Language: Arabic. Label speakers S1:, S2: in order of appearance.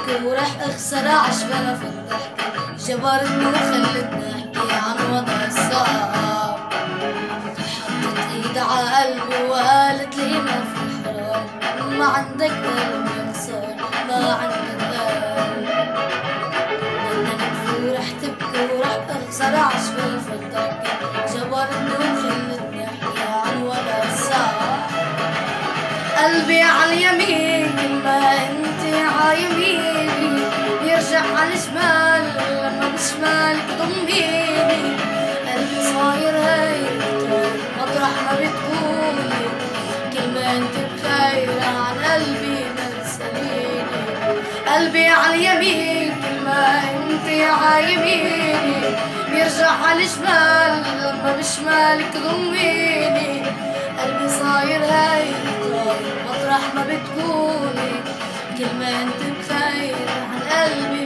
S1: تبكي ورح اخسر عشفنا في الضحكة، جبرتني وخلتني احكي عن وضع الصعب. حطت ايد على قلبي وقالت لي ما في حرام، ما عندك قلب ينصر، ما عندك قلب. بدنا ورح تبكي ورح اخسر عشفنا في الضحكة، جبرتني وخلتني احكي عن وضع الصعب. قلبي عاليمين كل ما انت عايميني، بيرجع عالشمال لما بشمالك ضميني. قلبي صاير هيك مطرح ما بتقولي، كل ما انت بخير عن قلبي ما تسأليني. قلبي عاليمين كل ما انت عايميني، بيرجع عالشمال لما بشمالك ضميني. قلبي صاير هيك مطرح ما بتكوني، كل ما انت بخير عن قلبي